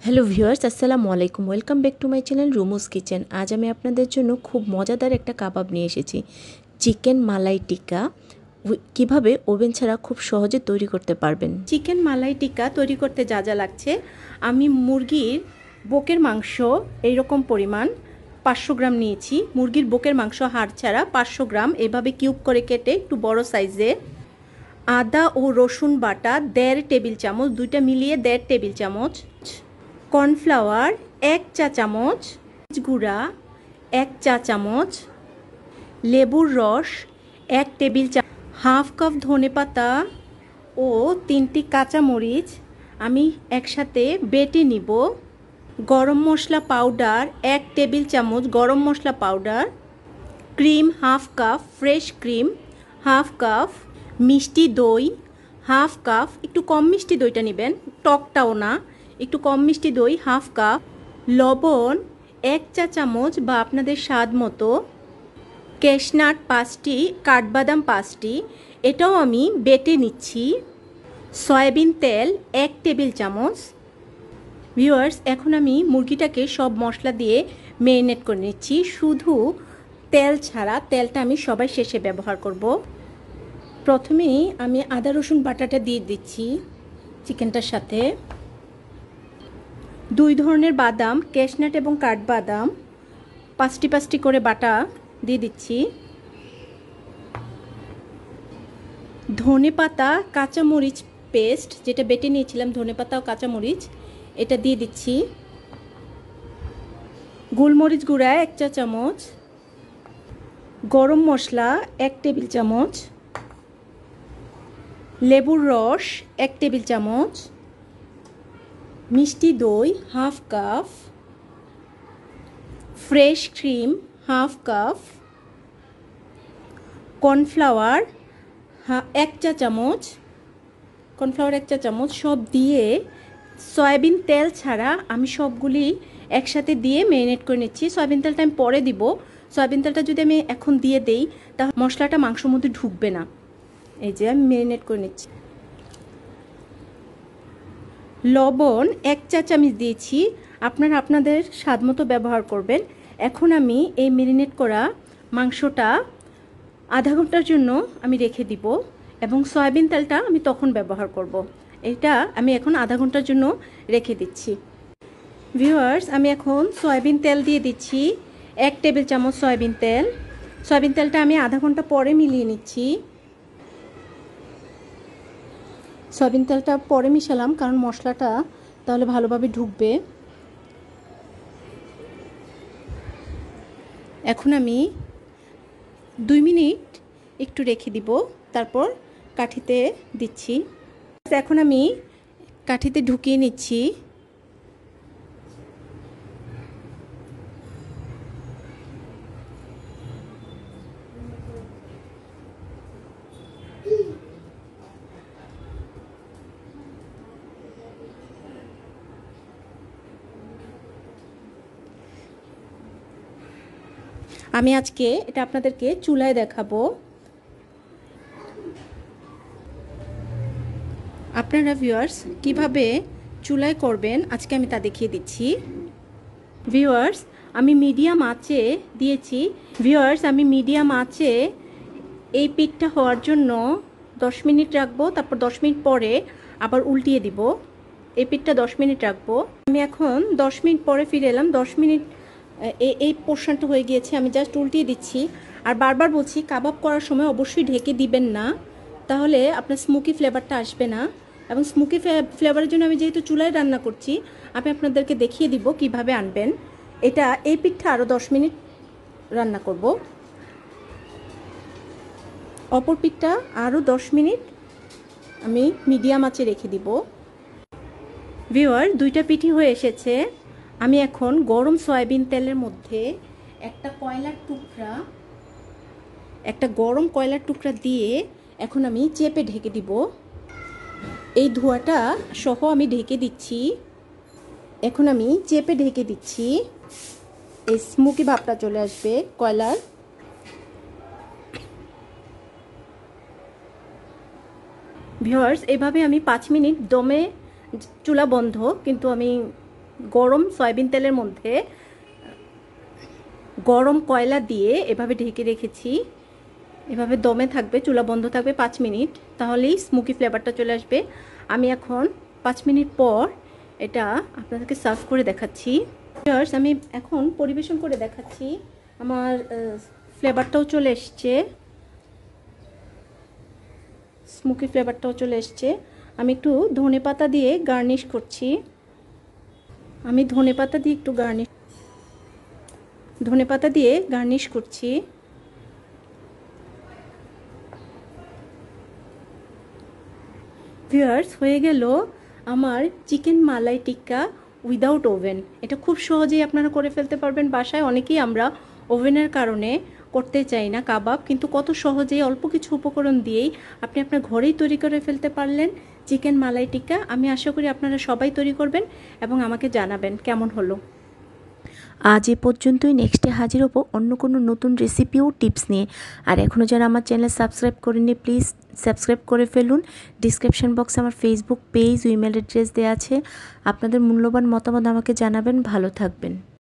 Hello viewers, আসসালামু আলাইকুম। Welcome back to my channel Rumu's Kitchen. আজ আমি আপনাদের জন্য খুব মজাদার একটা কাবাব নিয়ে এসেছি, চিকেন মালাই টিক্কা। কিভাবে ওভেন ছাড়া খুব সহজে তৈরি করতে পারবেন। চিকেন মালাই টিক্কা তৈরি করতে যা যা লাগছে, আমি মুরগির বুকের মাংস এইরকম পরিমাণ 500 গ্রাম নিয়েছি। মুরগির বুকের মাংস হাড় ছাড়া 500 গ্রাম এভাবে কিউব করে কেটে একটু বড় সাইজে। আদা ও রসুন বাটা 1.5 টেবিল চামচ, দুইটা মিলিয়ে 1.5 টেবিল চামচ। কর্নফ্লাওয়ার 1 চা চামচ, গুঁড়া 1 চা চামচ, লেবুর রস 1 টেবিল চামচ, হাফ কাপ ধনেপাতা ও 3টি কাঁচামরিচ আমি একসাথে বেটে নিব। গরম মশলা পাউডার 1 টেবিল চামচ, garam masala powder, cream half cup, fresh cream half cup, মিষ্টি দই হাফ কাপ, একটু কম মিষ্টি দইটা নেবেন, টকটাও না, একটু কম মিষ্টি দই হাফ কাপ, লবণ 1 চা চামচ বা আপনাদের স্বাদ মতো, ক্যাশনাট 5টি, কাঠবাদাম 5টি, এটাও আমি বেটে নিচ্ছি। সয়াবিন তেল 1 টেবিল চামচ। ভিউয়ার্স, এখন আমি মুরগিটাকে সব মশলা দিয়ে ম্যারিনেট করে নিচ্ছি, শুধু তেল ছাড়া। তেলটা আমি সবাই শেষে ব্যবহার করব। প্রথমেই আমি আদা রসুন বাটাটা দিয়ে দিচ্ছি চিকেনটার সাথে। 2 ধরনের বাদাম, ক্যাশনাট এবং কাঠবাদাম 5টি করে বাটা দিয়ে দিচ্ছি। ধনেপাতা কাঁচামরিচ পেস্ট, যেটা বেটে নিয়েছিলাম, ধনেপাতা ও কাঁচামরিচ এটা দিয়ে দিচ্ছি। গোলমরিচ গুঁড়া 1 চা চামচ, গরম মশলা 1 টেবিল চামচ, লেবুর রস 1 টেবিল চামচ, মিষ্টি দই half cup, fresh cream half cup, cornflour 1 চা চামচ, কর্নফ্লাওয়ার 1 চা চামচ সব দিয়ে, সয়াবিন তেল ছাড়া আমি সবগুলি একসাথে দিয়ে ম্যারিনেট করে নিচ্ছি। সয়াবিন তেলটা আমি পরে দিব। সয়াবিন তেলটা যদি আমি এখন দিয়ে দেই তাহলে মশলাটা মাংসের মধ্যে ঢুকবে না। এই যে আমি ম্যারিনেট করে নিচ্ছি। লবণ 1 চা চামচ দিয়েছি, আপনারা আপনাদের স্বাদ মতো ব্যবহার করবেন। এখন আমি এই ম্যারিনেট করা মাংসটা আধা ঘন্টার জন্য আমি রেখে দিব এবং সয়াবিন তেলটা আমি তখন ব্যবহার করব। এটা আমি এখন আধা ঘন্টার জন্য রেখে দিচ্ছি। ভিউয়ার্স, আমি এখন সয়াবিন তেল দিয়ে দিচ্ছি 1 টেবিল চামচ সয়াবিন তেল। সয়াবিন তেলটা আমি আধা ঘন্টা পরে মিলিয়ে নিচ্ছি। সয়াবিন তেলটা পরে মিশালাম কারণ মশলাটা তাহলে ভালোভাবে ঢুকবে। এখন আমি 2 মিনিট একটু রেখে দিব, তারপর কাঠিতে দিচ্ছি। এখন আমি কাঠিতে ঢুকিয়ে নিচ্ছি। আমি আজকে এটা আপনাদেরকে চুলায় দেখাবো। আপনারা ভিউয়ার্স কিভাবে চুলায় করবেন আজকে আমি তা দেখিয়ে দিচ্ছি। ভিউয়ার্স, আমি মিডিয়াম আঁচে দিয়েছি। ভিউয়ার্স, আমি মিডিয়াম আঁচে এই পিঠটা হওয়ার জন্য 10 মিনিট রাখবো, তারপর 10 মিনিট পরে আবার উল্টিয়ে দিব। এই পিঠটা 10 মিনিট রাখবো। আমি এখন 10 মিনিট পরে ফিরে এলাম। 10 মিনিট এই পোর্শনটা হয়ে গিয়েছে, আমি জাস্ট উল্টিয়ে দিচ্ছি। আর বারবার বলছি, কাবাব করার সময় অবশ্যই ঢেকে দিবেন না, তাহলে আপনার স্মোকি ফ্লেভারটা আসবে না। এবং স্মোকি ফ্লেভারের জন্য আমি যেহেতু চুলায় রান্না করছি, আমি আপনাদেরকে দেখিয়ে দিব কিভাবে আনবেন। এই পিঠটা আরও 10 মিনিট রান্না করব। অপর পিঠটা আরও 10 মিনিট আমি মিডিয়াম আঁচে রেখে দিব। ভিউয়ার, দুইটা পিঠই হয়ে এসেছে। আমি এখন গরম সয়াবিন তেলের মধ্যে একটা গরম কয়লার টুকরা দিয়ে এখন আমি চেপে ঢেকে দিব। এই ধোঁয়াটা সহ আমি ঢেকে দিচ্ছি। এখন আমি চেপে ঢেকে দিচ্ছি, এই স্মোকি ভাবটা চলে আসবে কয়লার। ভিউয়ার্স, এভাবে আমি 5 মিনিট দমে, চুলা বন্ধ কিন্তু আমি গরম সয়াবিন তেলের মধ্যে গরম কয়লা দিয়ে এভাবে ঢেকে রেখেছি। এভাবে দমে থাকবে, চুলা বন্ধ থাকবে 5 মিনিট, তাহলেই স্মোকি ফ্লেভারটা চলে আসবে। আমি এখন 5 মিনিট পর এটা আপনাদেরকে সার্ভ করে দেখাচ্ছি। আমি এখন পরিবেশন করে দেখাচ্ছি। আমার ফ্লেভারটাও চলে এসছে, স্মোকি ফ্লেভারটাও চলে এসছে। আমি একটু ধনেপাতা দিয়ে গার্নিশ করছি। আমি ধনেপাতা দিয়ে গার্নিশ করছি। ভিউয়ার্স, হয়ে গেল আমার chicken malai tikka without oven. এটা খুব সহজেই আপনারা করে ফেলতে পারবেন বাসায়। অনেকেই আমরা ওভেনের কারণে করতে চাই না কাবাব, কিন্তু কত সহজেই অল্প কিছু উপকরণ দিয়েই আপনি আপনার ঘরেই তৈরি করে ফেলতে পারলেন চিকেন মালাই টিক্কা। আমি আশা করি আপনারা সবাই তৈরি করবেন এবং আমাকে জানাবেন কেমন হলো। আজ এ পর্যন্তই। নেক্সটে হাজির হবো অন্য কোনো নতুন রেসিপি ও টিপস নিয়ে। আর এখনও যারা আমার চ্যানেল সাবস্ক্রাইব করেননি, প্লিজ সাবস্ক্রাইব করে ফেলুন। ডিসক্রিপশন বক্সে আমার ফেসবুক পেজ, ইমেল অ্যাড্রেস দেওয়া আছে। আপনাদের মূল্যবান মতামত আমাকে জানাবেন। ভালো থাকবেন।